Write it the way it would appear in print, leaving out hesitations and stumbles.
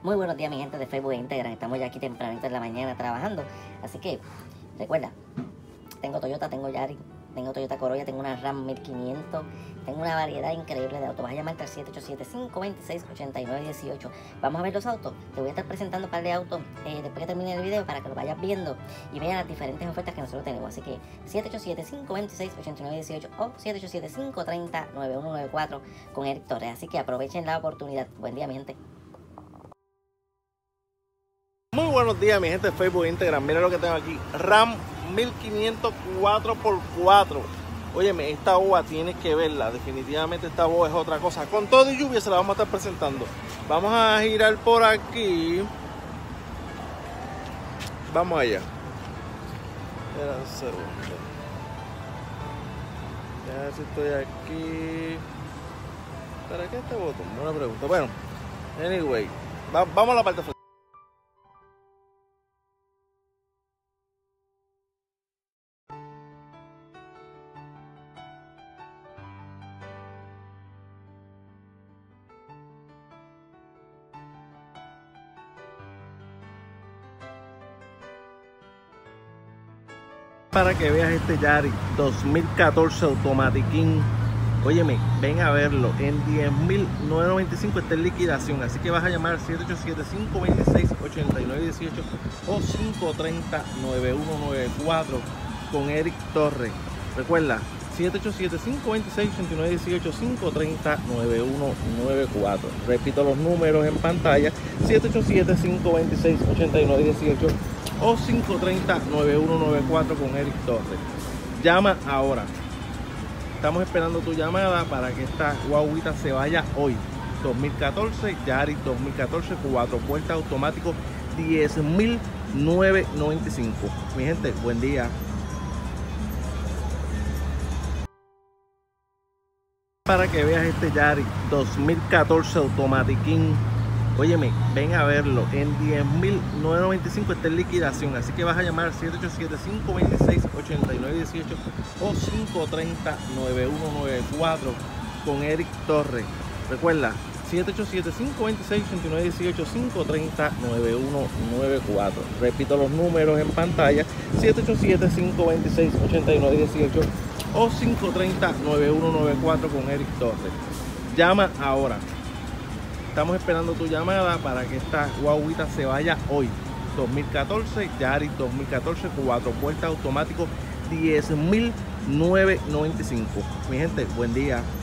Muy buenos días, mi gente de Facebook e Instagram. Estamos ya aquí tempranito en la mañana trabajando. Así que, recuerda, tengo Toyota, tengo Yaris, tengo Toyota Corolla, tengo una Ram 1500. Tengo una variedad increíble de autos. Vas a llamarte al 787-526-8918. Vamos a ver los autos. Te voy a estar presentando un par de autos después que termine el video para que lo vayas viendo y veas las diferentes ofertas que nosotros tenemos. Así que 787-526-8918 o 787-530-9194 con Eric Torres. Así que aprovechen la oportunidad. Buen día, mi gente. Muy buenos días, mi gente de Facebook e Instagram. Mira lo que tengo aquí, Ram 1500 4x4. Óyeme, esta boba tienes que verla. Definitivamente esta boba es otra cosa. Con todo y lluvia se la vamos a estar presentando. Vamos a girar por aquí. Vamos allá. Espera un segundo. A ver si estoy aquí. ¿Para qué este botón? Buena pregunta. Bueno, anyway, vamos a la parte final. Para que veas este Yaris 2014 Automatiquín. Óyeme, ven a verlo en 10.995, está en liquidación, así que vas a llamar al 787-526-8918 o 530-9194 con Eric Torres. Recuerda, 787-526-8918, 530-9194. Repito los números en pantalla, 787-526-8918 o 530-9194 con Eric Torres. Llama ahora. Estamos esperando tu llamada para que esta guaguita se vaya hoy. 2014, Yaris 2014, 4 puertas automático, 10.995. Mi gente, buen día. Para que veas este Yaris 2014 Automatiquín. Óyeme, ven a verlo en 10.995, está en liquidación, así que vas a llamar al 787-526-8918 o 530-9194 con Eric Torres. Recuerda, 787-526-8918, 530-9194. Repito los números en pantalla, 787-526-8918 o 530-9194 con Eric Torres. Llama ahora. Estamos esperando tu llamada para que esta guaguita se vaya hoy. 2014, Yaris 2014, 4 puertas automático, 10.995. Mi gente, buen día.